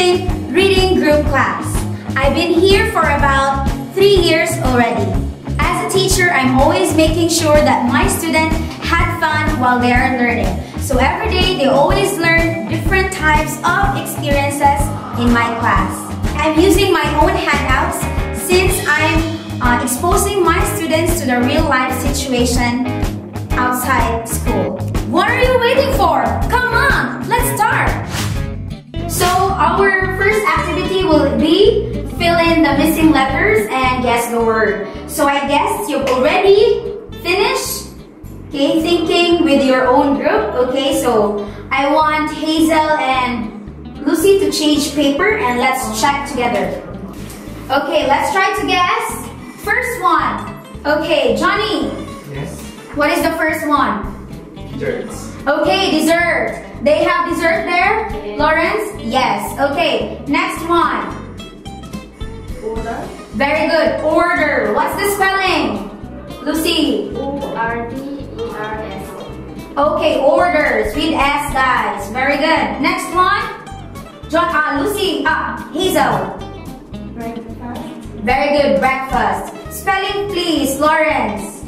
in reading group class. I've been here for about 3 years already. As a teacher, I'm always making sure that my students had fun while they are learning. So every day, they always learn different types of experiences in my class. I'm using my own handouts since I'm exposing my students to the real life situation outside school. What are you waiting for? Come on, let's start! So our first activity will be fill in the missing letters and guess the word. So I guess you've already finished, okay, thinking with your own group. Okay, so I want Hazel and Lucy to change paper and let's check together. Okay, let's try to guess. First one. Okay, Johnny. Yes. What is the first one? Desserts. Okay, dessert. They have dessert there? Yes. Lawrence? Yes. Okay, next one. Order. Very good. Order. What's the spelling? Lucy. O-R-D-E-R-S. Okay, orders with S, guys. Very good. Next one. Lucy. Hazel. Breakfast. Very good. Breakfast. Spelling, please, Lawrence.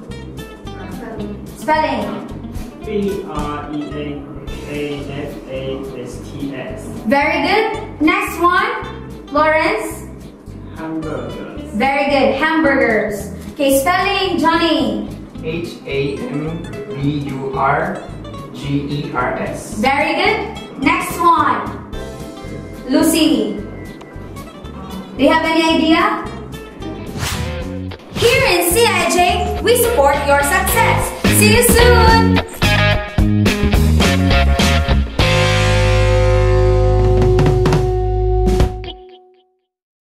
Spelling. B-R-E-A-K-F-A-S-T-S. Very good. Next one. Lawrence. Hamburgers. Very good. Hamburgers. Okay, spelling, Johnny. Hamburgers. Very good. Next one. Lucy. Do you have any idea? Here in CIJ, we support your success. See you soon!